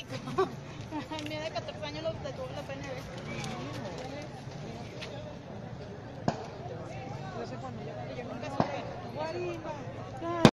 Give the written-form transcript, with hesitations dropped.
Mi de 14 años lo detuvo en la PNB. Yo sé cuando yo nunca Nunca supe. supe. Guarima.